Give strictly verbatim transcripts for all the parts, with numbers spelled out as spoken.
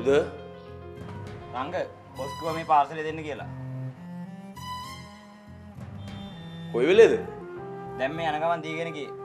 කවුද? රංග බොස් කිව්වා මේ පාර්සලේ දෙන්න කියලා. කොයි වෙලේද? දැන් මේ යන ගමන් දීගෙන ගියේ.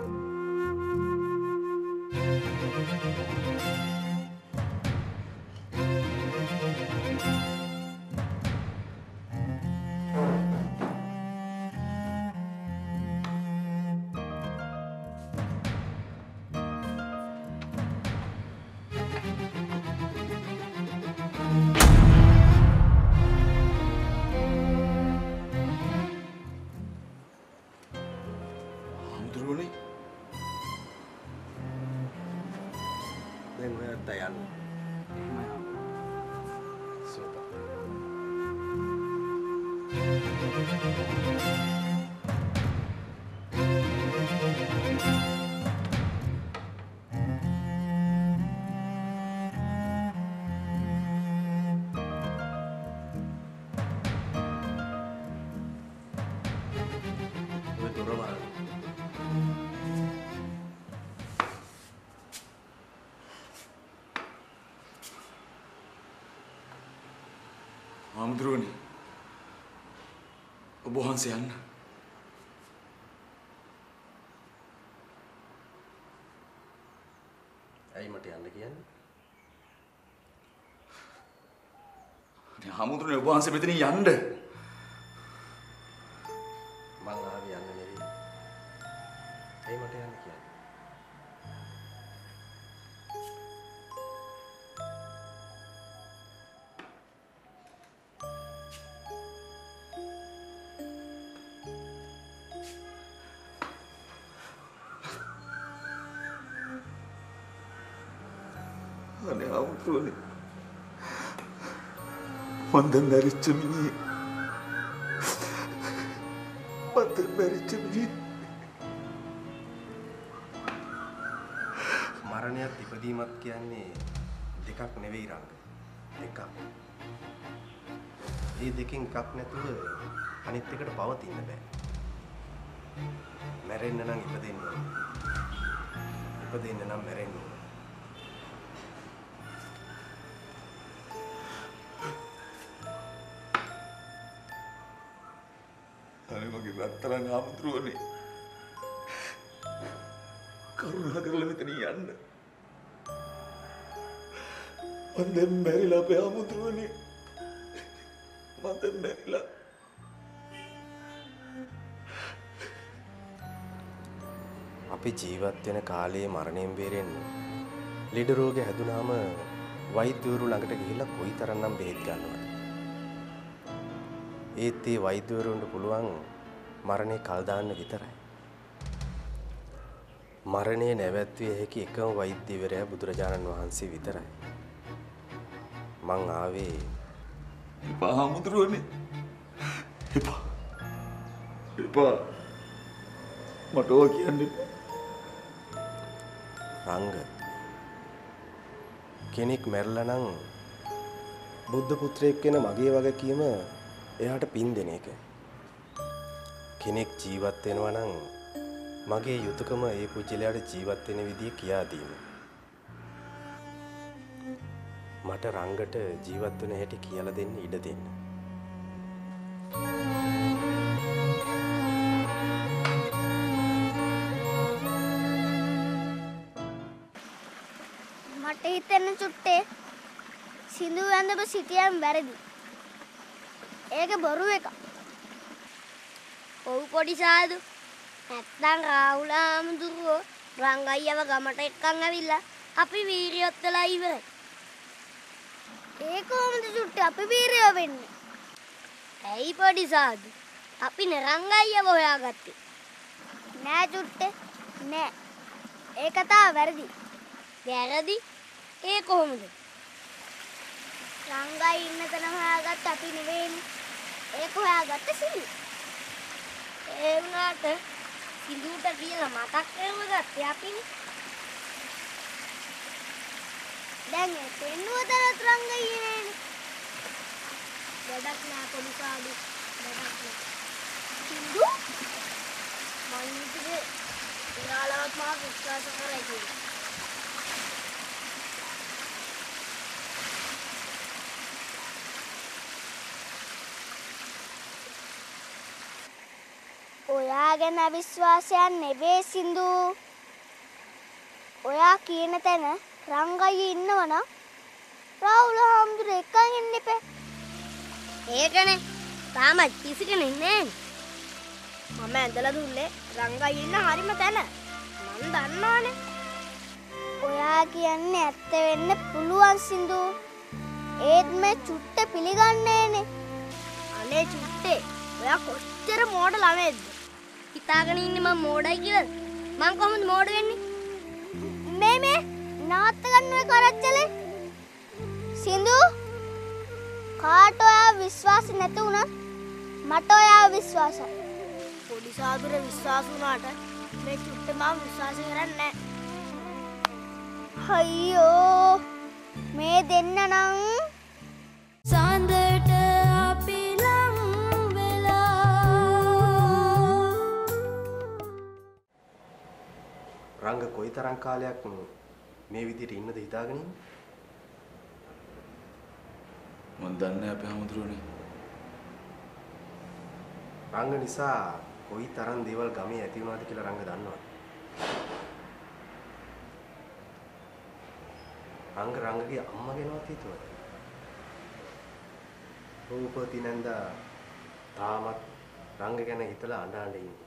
හාමුදුරුවනේ ඔබ වහන්සේ යන්න. ඇයි මට යන්න කියන්නේ? අනේ හාමුදුරුවනේ ඔබ වහන්සේ මෙතනින් යන්න. මං ආවේ යන්න නෙවෙයි. ඇයි මට යන්න කියන්නේ? අනේ හාමුදුරුවනේ මන් දැන් මැරිච්ච මිනිහ. මන් දැන් මැරිච්ච මිනිහ. මරණයත් ඉපදීමත් කියන්නේ දෙකක් නෙවෙයි රංග. දෙකක්. මේ දෙකෙන් එකක් නැතුව අනිත් එකට පවතින්න බෑ. මැරෙන්න නම් ඉපදෙන්න ඕනේ. ඉපදෙන්න නම් මැරෙන්න ඕනේ. අනේ මගේ රත්තරන් හාමුදුරුවනේ කරුණා කරලා මෙතනින් යන්න. මන් දැන් මැරිලා අපේ හාමුදුරුවනේ. මන් දැන් මැරිලා. අපි ජීවත් වෙන කාලයේ මරණයෙන් බේරෙන්න ලෙඩ රෝග හැදුනාම වෛද්‍යවරු ළඟට ගිහිල්ලා කොයිතරම්නම් බෙහෙත් ගන්නවද? ඒත් ඒ වෛද්‍යවරුන්ට පුළුවන් මරණය කල් දාන්න විතරයි. මරණය නැවැත්විය හැකි එකම වෛද්‍යවරයා බුදුරජාණන් වහන්සේ විතරයි. මං ආවේ එපා හාමුදුරුවනේ. එපා. එපා. මට ඕක කියන්න එපා. රංග කෙනෙක් මැරලා නම් බුද්ධ පුත්‍රයෙක් වෙන මගේ වගකීම එයාට පින් දෙන එක. කෙනෙක් ජීවත් වෙනවා නම් මගේ යුතුයකම ඒ පුජ්‍යලයාට ජීවත් වෙන විදිය කියා දීම. මට රංගට ජීවත් වෙන හැටි කියලා දෙන්න ඉඩ දෙන්න. මට හිතෙන චුට්ටේ සිඳු වැඳපු සිටියම් වැරදි. ඒක බොරු එක. ඔව් පොඩි සාදු. නැත්තම් රාහුල ආමුදුරෝ රංගයියව ගමට එක්කන් ඇවිල්ලා අපි වීරියොත් වෙලා ඉවරයි. ඒ කොහොමද චුට්ටේ අපි වීරියෝ වෙන්නේ? ඇයි පොඩි සාදු? අපි නරංගයියව හොයාගත්තේ. නෑ චුට්ටේ නෑ. ඒ කතාව වැරදි. වැරදි? ඒ කොහොමද? රංගයි ඉන්න තැන හොයාගත්ත අපි නෙවෙයිනේ. ඒක හොයාගත්ත සිඳු. ඒ වුණාට සිඳුට කියලා මතක් කරවගත්තේ අපිනේ. දැන් ඒ පෙන්නුවතරත් රංගයි නෑනේ. වැඩක් නෑ පොඩි සාදු. වැඩක් නෑ. සිඳු මං හිතුවේ එයාලවත් මාව විශ්වාස කරයි කියලා. ඔයා ගැන අවිශ්වාසයක් නෙවෙයි සින්දු. ඔයා කියන තැන රංගයි ඉන්නවනම් රාහුල හාමුදුරුවෝ එක්කන් ඉන්න එපා. ඒකනේ. තාමත් කිසි කෙනෙක් නෑනේ. මම ඇඳලා දුන්නේ රංගයි ඉන්න හරිම තැන. මම දන්නවනේ. ඔයා කියන්නේ ඇත්ත වෙන්න පුළුවන් සින්දු. ඒත් මේ චුට්ට පිළිගන්නේ නේ. අනේ චුට්ටේ ඔයා කොච්චර මෝඩ ළමෙක්ද? හිතාගෙන ඉන්නේ මම මෝඩයි කියලාද? මං කොහොමද මෝඩ වෙන්නේ? මේ මේ නවත්ත ගන්න ඔය කරච්චලේ. සින්දු කාට ඔයා විශ්වාස නැති වුණත් මට ඔයාව විශ්වාසයි. පොඩි සාදුර විශ්වාස වුණාට මේ චුට්ට මම විශ්වාස කරන්නේ නැහැ. අයියෝ මේ දෙන්න නම් සඳට අපි ලං වෙලා. රංග කොයිතරම් කාලයක් මේ විදිහට ඉන්නද හිතාගෙන ඉන්නේ? මන් දන්නේ අපේ හැමදෙරෝනේ. රංග නිසා කොයිතරම් දේවල් ගමේ ඇති වුණාද කියලා රංග දන්නවද? රංග රංගගේ අම්මා ගැනවත් හිතුවද? රූපවති නන්දා තාමත් රංග ගැන හිතලා අඬ අඬ ඉන්නේ.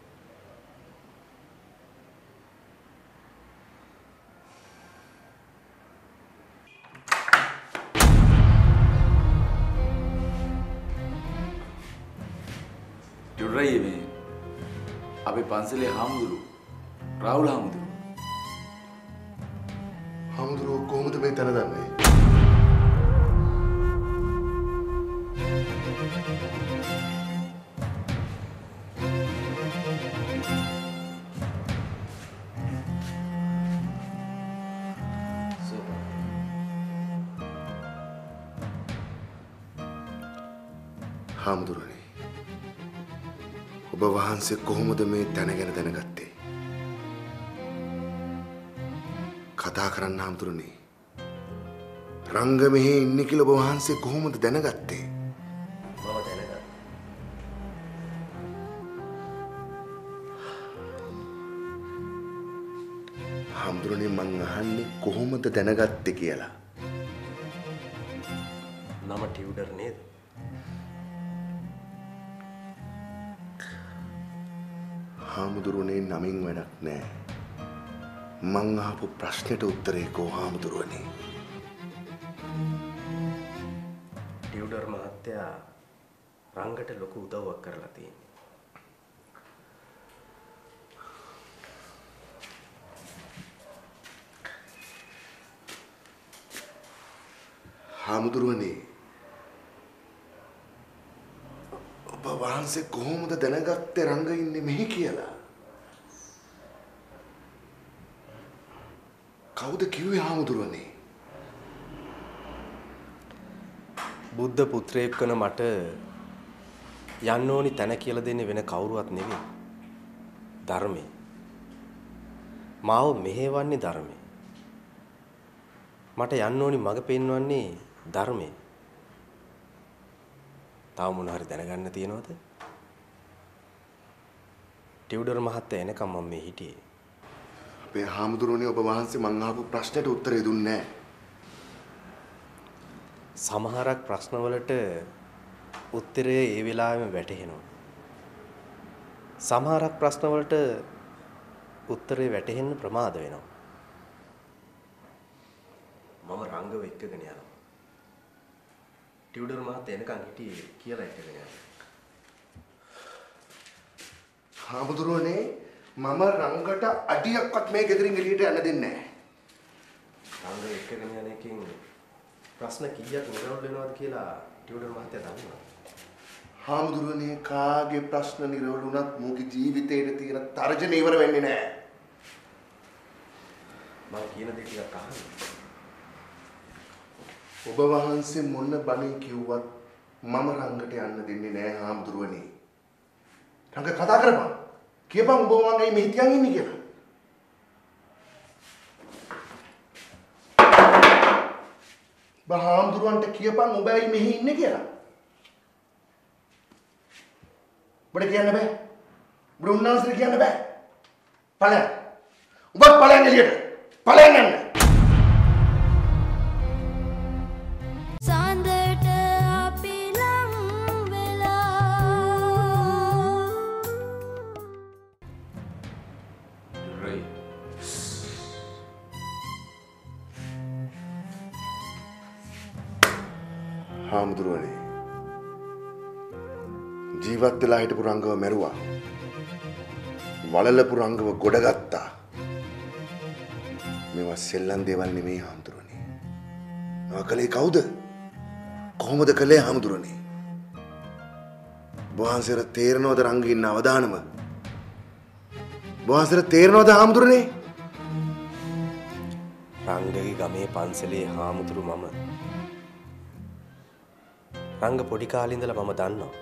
ටුරයි මේ අපේ පන්සලේ හාමුදුරු රාහුල හාමුදුරු. හාමුදුරුවෝ කොහොමද මේ තැන දන්නේ? හාමුදුරුවනේ ඔබ වහන්සේ කොහොමද මේ තැන ගැන දැනගත්තේ? කතා කරන්න හාමුදුරනේ. රංග මෙහි ඉන්නේ කියලා ඔබ වහන්සේ කොහොමද දැනගත්තේ? මම දැනගත්තා. හාමුදුරනේ මං අහන්නේ කොහොමද දැනගත්තේ කියලා. නම ටියුඩර් නේද? හාමුදුරනේ නමින් වැඩක් නෑ. මං අහපු ප්‍රශ්නෙට උත්තරේ කෝ හාමුදුරුවනේ? ටියුඩර් මහත්තයා රංගට ලොකු උදව්වක් කරලා තියෙනවා. හාමුදුරුවනේ ඔබ වහන්සේ කොහොමද දැනගත්තේ රංග ඉන්නේ මෙහි කියලා? කවුද කිව්වේ හාමුදුරුවනේ? බුද්ධ පුත්‍රයෙක් වන මට යන්න ඕනි තැන කියලා දෙන්නේ වෙන කවුරුවත් නෙවෙයි. ධර්මය. මාව මෙහෙවන්නේ ධර්මය. මට යන්න ඕනි මඟ පෙන්වන්නේ ධර්මය. තව මොන හරි දැනගන්න තියෙනවද? ටියුඩර් මහත්තයා එනකම් මම මේ හිටියේ. අපේ හාමුදුරුවනේ ඔබ වහන්සේ මං අහපු ප්‍රශ්නෙට උත්තරේ දුන්නේ නැහැ. සමහරක් ප්‍රශ්නවලට උත්තරය ඒ වෙලාවෙම වැටහෙනවා. සමහරක් ප්‍රශ්නවලට උත්තරේ වැටහෙන්න ප්‍රමාද වෙනවා. මම රංගව එක්කගෙන යනවා. ටියුඩර් මහත්තයා එනකන් හිටියේ කියලා එක්කගෙන යනවා. හාමුදුරුවනේ මම රංගට අඩියක්වත් මේ ගෙදරින් එළියට යන්න දෙන්නේ නැහැ. රංගව එක්කගෙන යන එකකින් ප්‍රශ්න කීයක් නිරවුල් වෙනවද කියලා ටියුඩර් මහත්තයා දන්නවා. හාමුදුරුවනේ කාගේ ප්‍රශ්න නිරවුල් වුණත් මෝගේ ජීවිතේට තියෙන තර්ජන ඉවර වෙන්නේ නැහැ. මම කියන දේ ටිකක් අහන්න. ඔබ වහන්සේ මොන බණේ කිව්වත් මම රංගට යන්න දෙන්නේ නැහැ හාමුදුරුවනේ. රංග කතා කරපන්. කියපන් ඔබ වගේ මේ හිටියන් ඉන්නේ කියලා. හාමුදුරුවන්ට කියපන් ඔබ ඇයි මෙහි ඉන්නේ කියලා. ඔබට කියන්න බෑ. උඹට උන්වහන්සේට කියන්න බෑ. ඵලයන්. උඹත් ඵලයන් එළියට. ඵලයන් යන්න. සඳට අපි ලං වෙලා right. හාමුදුරුවනේ. ජීවත් වෙලා හිටපු රංගව මැරුවා. වලලපු රංගව ගොඩගත්තා. මේවා සෙල්ලම් දේවල් නෙමෙයි හාමුදුරුවනේ. මේවා කලේ කවුද? කොහොමද කලේ හාමුදුරුවනේ? බොහන්සේට තේරෙනවද රංගෙ ඉන්න අවදානම? බොහන්සේට තේරෙනවද හාමුදුරුවනේ? රංගගේ ගමේ පන්සලේ හාමුදුරු මම. රංග පොඩි කාලේ ඉඳලා මම දන්නවා.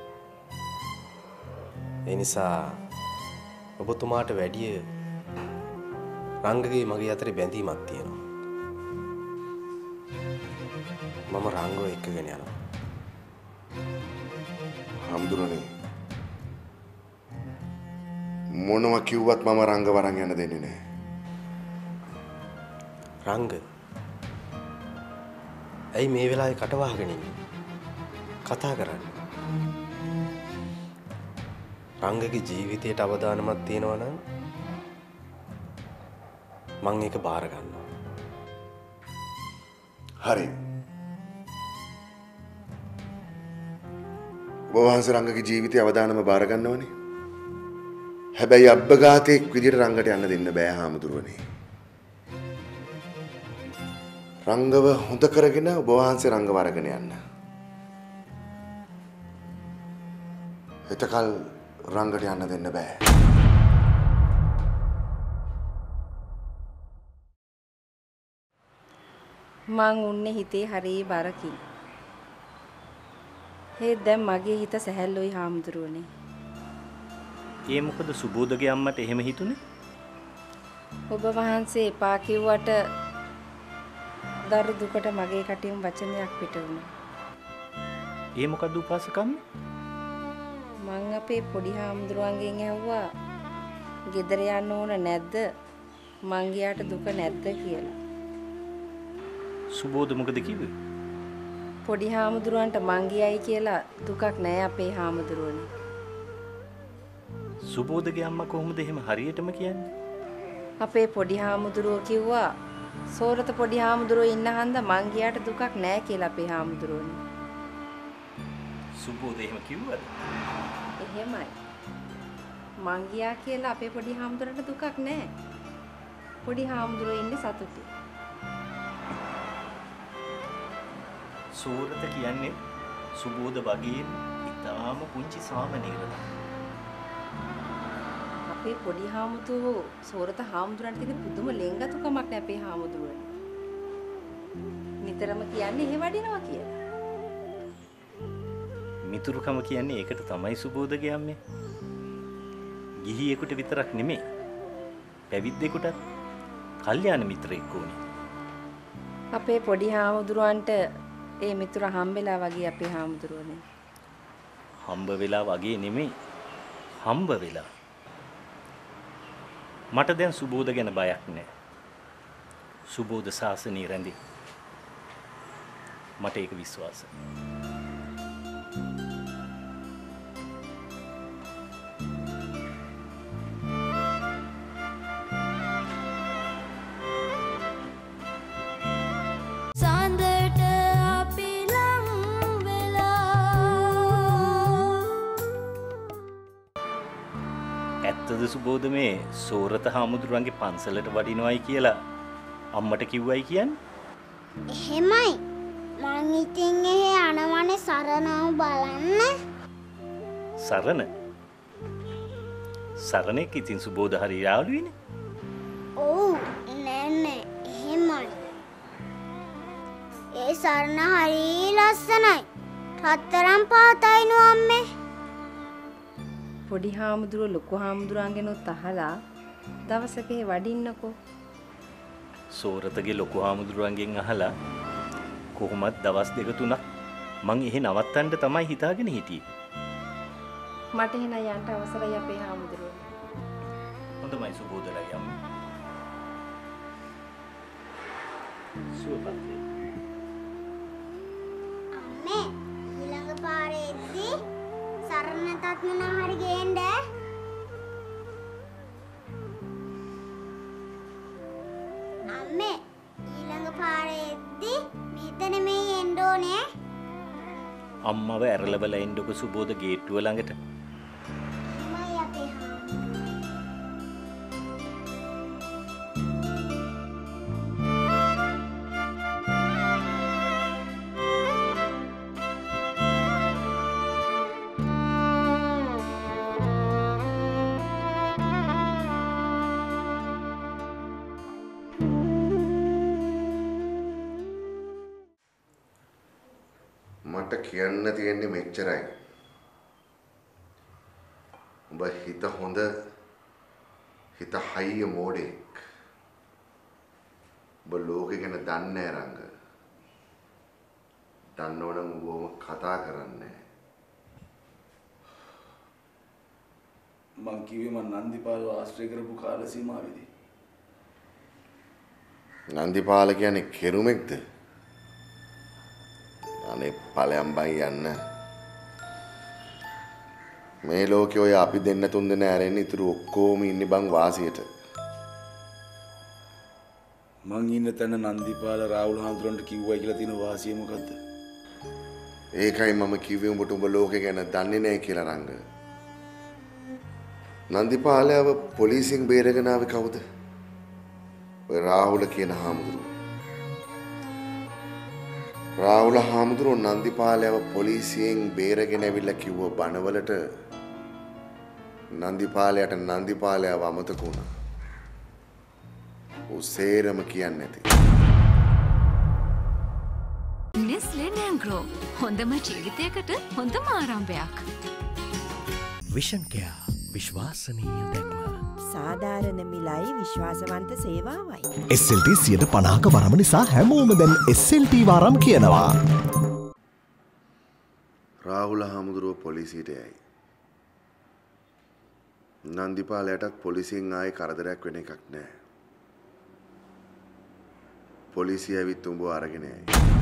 ඒ නිසා ඔබතුමාට වැඩිය රංගගේ මගේ අතරේ බැඳීමක් තියෙනවා. මම රංගව එක්කගෙන යනවා. හාමුදුරනේ මොනවා කිව්වත් මම රංග වරන් යන්න දෙන්නේ නැහැ. රංග ඇයි මේ වෙලාවේ කට වහගෙන ඉන්නේ? කතා කරන්නේ. රංගගේ ජීවිතයට අවදානමක් තියෙනවා නම් මම ඒක බාර ගන්නවා. හරි. බොවහන්සේ රංගගේ ජීවිතයේ අවදානම බාර ගන්නවනේ. හැබැයි අබ්බගාතෙක් විදියට රංගට යන්න දෙන්න බෑ හාමුදුරුවනේ. රංගව හොඳ කරගෙන බොවහන්සේ රංගව අරගෙන යන්න. එතකල් රංගට යන්න දෙන්න බෑ. මං උන්නේ හිතේ හරිය බරකින්. හේ දැන් මගේ හිත සැහැල්ලුයි හාමුදුරුවනේ. ඒ මොකද සුබෝධගේ අම්මට එහෙම හිතුනේ? ඔබ වහන්සේ එපා කිව්වට දරු දුකට මගේ කටින් වචනයක් පිට වුණා. ඒ මොකද උපාසකම්ම? මං අපේ පොඩි හාමුදුරුවන්ගෙන් ඇහුවා ගෙදර යන්න ඕන නැද්ද? මං ගියාට දුක නැද්ද කියලා. සුබෝධ මොකද කිව්වේ? පොඩි හාමුදුරුවන්ට මං ගියයි කියලා දුකක් නෑ අපේ හාමුදුරුවනේ. සුබෝධගේ අම්මා කොහොමද එහෙම හරියටම කියන්නේ? අපේ පොඩි හාමුදුරුවෝ කිව්වා සෝරත පොඩි හාමුදුරුවෝ ඉන්න හන්ද මං ගියාට දුකක් නෑ කියලා අපේ හාමුදුරුවනේ. සුබෝධ එහෙම කිව්වද? එහෙමයි. මං ගියා කියලා අපේ පොඩි හාමුදුරන්ට දුකක් නෑ. පොඩි හාමුදුරුවෝ ඉන්නේ සතුටු. සෝරත කියන්නේ සුබෝධ වගේ ඉතාම පුංචි සාමණේරලා. අපේ පොඩි හාමුදුරුවෝ සෝරත හාමුදුරන්ට තියෙන පුදුම ලෙන්ගතුකමක් නේ අපේ හාමුදුරුවනේ. නිතරම කියන්නේ එහෙ වඩිනවා කියලා. මිතුරුකම කියන්නේ ඒකට තමයි සුබෝධගේ අම්මේ. ගිහියෙකුට විතරක් නෙමෙයි. පැවිද්දෙකුටත් කල්යාණ මිත්‍රයෙක් ඕනේ. අපේ පොඩි හාමුදුරුවන්ට ඒ මිතුර හම්බෙලා වගේ අපේ හාමුදුරුවනේ. හම්බ වෙලා වගේ නෙමෙයි. හම්බ වෙලා. මට දැන් සුබෝධ ගැන බයක් නැහැ. සුබෝධ ශාසනය රැඳි. මට ඒක විශ්වාසයි. සඳට අපි ලං වෙලා ඇත්තද සුබෝධ මේ සෝරත හාමුදුරුවන්ගේ පන්සලට වඩිනවයි කියලා අම්මට කිව්වයි කියන්නේ? එහෙමයි. මං ඉතින් එහෙ යනවනේ සරණව බලන්න. සරණ? සරණෙක් ඉතින් සුබෝධ හරි යාළුවෙනේ. ඔව් නෑ නෑ එහෙමයි. ඒ සරණ හරි ලස්සනයි. රත්තරන් පාතයිනු අම්මේ. පොඩි හාමුදුරුවෝ ලොකු හාමුදුරුවන්ගෙනුත් අහලා දවසක එහෙ වඩින්නකෝ. සෝරතගේ ලොකු හාමුදුරුවන්ගෙන් අහලා කොහොමත් දවස් දෙක තුනක් මං එහෙ නවත්තන්න තමයි හිතාගෙන හිටියේ. මට එහෙනම් යන්න අවසරයි අපේ හාමුදුරුවෝ. හොඳමයි සුබෝදලා යමු. සුවපත් වේ. අම්මේ ඊළඟ පාරේ එද්දී සරණටත් මොනවා හරි ගේන්න. අම්මේ ඊළඟ පාරේ එද්දී මෙතන මේ එන්න ඕනේ. අම්මව ඇරලවලා එන්නකො සුබෝද ගේට්ටුව ළඟට. මයි අපේ මට කියන්න තියෙන්නේ මෙච්චරයි. ඔබ හිත හොඳ හිත හයිය මෝඩෙක්. ඔබ ලෝකෙ ගැන දන්නේ නැහැ රංග. දන්නවනම් ඔබම කතා කරන්නේ. මං කිව්වේ මං නන්දිපාල ආශ්‍රය කරපු කාල සීමාවේදී. නන්දිපාල කියන්නේ කෙරුමෙක්ද? අනේ ඵලයන් බයි යන්න. මේ ලෝකේ ඔය අපි දෙන්න තුන් දෙනා ඇරෙන්න ඉතුරු ඔක්කොම ඉන්නේ බං වාසියට. මං ඉන්න තැන නන්දිපාල රාහුල හඳුරන්ට කිව්වයි කියලා තියෙන වාසිය මොකද්ද? ඒකයි මම කිව්වේ උඹට උඹ ලෝකේ ගැන දන්නේ නැහැ කියලා රංග. නන්දිපාලයව පොලිසියෙන් බේරගෙන ආවේ කවුද? ඔය රාහුල කියන හාමුදුරුවෝ. රාහුල හාමුදුරුවෝ නන්දිපාලයව පොලිසියෙන් බේරගෙන ඇවිල්ලා කිව්ව බණවලට නන්දිපාලයට නන්දිපාලයව අමතක වුණා. උසේරම කියන්නේ නැති. Nestle Nangro හොඳම ජීවිතයකට හොඳම ආරම්භයක්. විෂන් කෙයා විශ්වාසනීය දැක්ම. සාධාරණ මිලයි විශ්වාසවන්ත සේවාවයි. එස් එල් ටී සියයට පනහක වරම නිසා හැමෝම දැන් එස් එල් ටී වරම් කියනවා. රාහුල හාමුදුරුවෝ පොලිසියට යයි. නන්දිපාලයටත් පොලිසියෙන් ආයේ කරදරයක් වෙන එකක් නැහැ. පොලිසිය ඇවිත් උඹව අරගෙන යයි.